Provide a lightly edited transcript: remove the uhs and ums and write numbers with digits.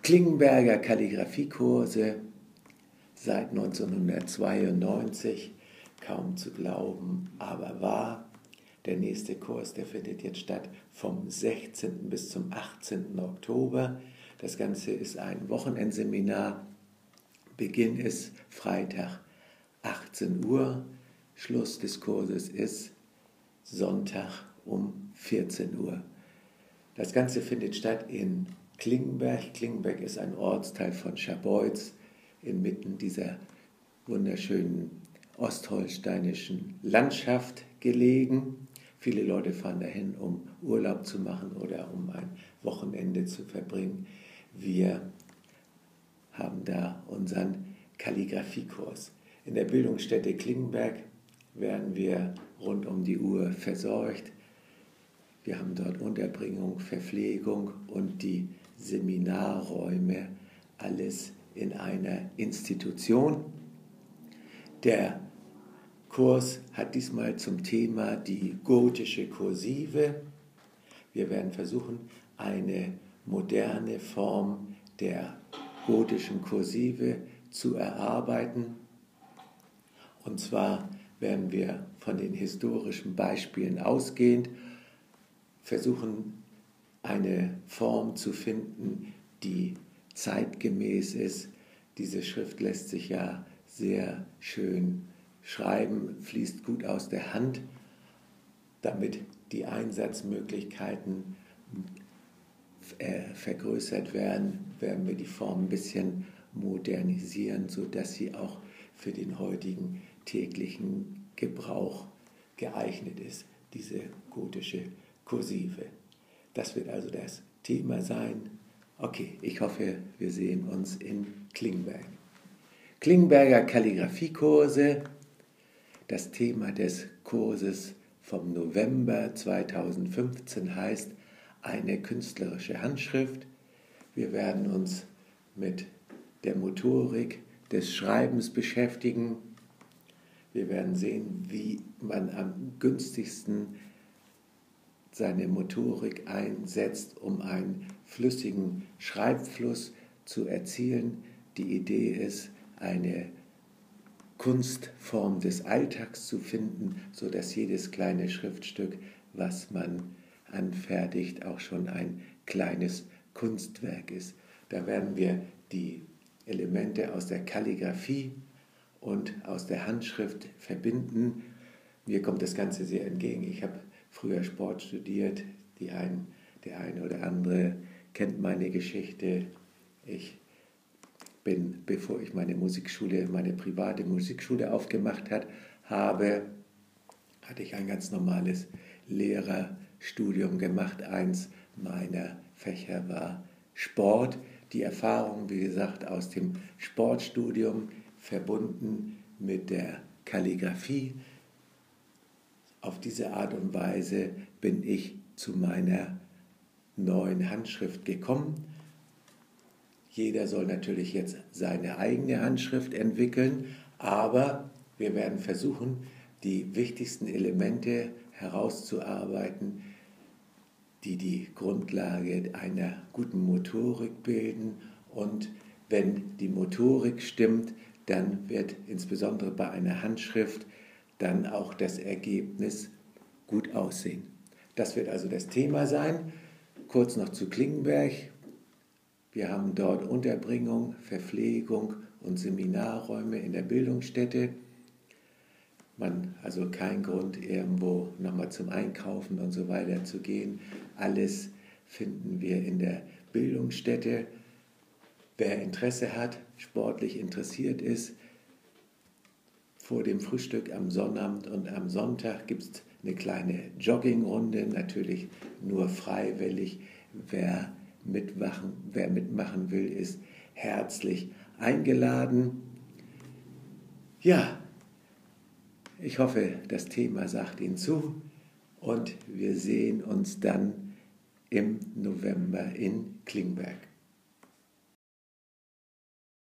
Klingenberger Kalligraphiekurse seit 1992, kaum zu glauben, aber wahr. Der nächste Kurs, der findet jetzt statt vom 16. bis zum 18. Oktober. Das Ganze ist ein Wochenendseminar. Beginn ist Freitag 18 Uhr. Schluss des Kurses ist Sonntag um 14 Uhr. Das Ganze findet statt in Klingenberg. Klingenberg ist ein Ortsteil von Scharbeutz, inmitten dieser wunderschönen ostholsteinischen Landschaft gelegen. Viele Leute fahren dahin, um Urlaub zu machen oder um ein Wochenende zu verbringen. Wir haben da unseren Kalligraphiekurs. In der Bildungsstätte Klingenberg werden wir rund um die Uhr versorgt. Wir haben dort Unterbringung, Verpflegung und die Seminarräume, alles in einer Institution. Der Kurs hat diesmal zum Thema die gotische Kursive. Wir werden versuchen, eine moderne Form der gotischen Kursive zu erarbeiten. Und zwar werden wir von den historischen Beispielen ausgehend versuchen, eine Form zu finden, die zeitgemäß ist. Diese Schrift lässt sich ja sehr schön schreiben, fließt gut aus der Hand. Damit die Einsatzmöglichkeiten vergrößert werden, werden wir die Form ein bisschen modernisieren, sodass sie auch für den heutigen täglichen Gebrauch geeignet ist, diese gotische Kursive. Das wird also das Thema sein. Okay, ich hoffe, wir sehen uns in Klingenberg. Klingenberger Kalligraphiekurse. Das Thema des Kurses vom November 2015 heißt eine künstlerische Handschrift. Wir werden uns mit der Motorik des Schreibens beschäftigen. Wir werden sehen, wie man am günstigsten seine Motorik einsetzt, um einen flüssigen Schreibfluss zu erzielen. Die Idee ist, eine Kunstform des Alltags zu finden, sodass jedes kleine Schriftstück, was man anfertigt, auch schon ein kleines Kunstwerk ist. Da werden wir die Elemente aus der Kalligraphie und aus der Handschrift verbinden. Mir kommt das Ganze sehr entgegen. Ich habe früher Sport studiert. Der eine oder andere kennt meine Geschichte. Ich bin, bevor ich meine private Musikschule aufgemacht habe, hatte ich ein ganz normales Lehrerstudium gemacht. Eins meiner Fächer war Sport. Die Erfahrung, wie gesagt, aus dem Sportstudium verbunden mit der Kalligraphie. Auf diese Art und Weise bin ich zu meiner neuen Handschrift gekommen. Jeder soll natürlich jetzt seine eigene Handschrift entwickeln, aber wir werden versuchen, die wichtigsten Elemente herauszuarbeiten, die die Grundlage einer guten Motorik bilden. Und wenn die Motorik stimmt, dann wird insbesondere bei einer Handschrift dann auch das Ergebnis gut aussehen. Das wird also das Thema sein. Kurz noch zu Klingenberg. Wir haben dort Unterbringung, Verpflegung und Seminarräume in der Bildungsstätte. Also kein Grund, irgendwo nochmal zum Einkaufen und so weiter zu gehen. Alles finden wir in der Bildungsstätte. Wer Interesse hat, sportlich interessiert ist, vor dem Frühstück am Sonnabend und am Sonntag gibt es eine kleine Joggingrunde, natürlich nur freiwillig. Wer mitmachen will, ist herzlich eingeladen. Ja, ich hoffe, das Thema sagt Ihnen zu und wir sehen uns dann im November in Klingenberg.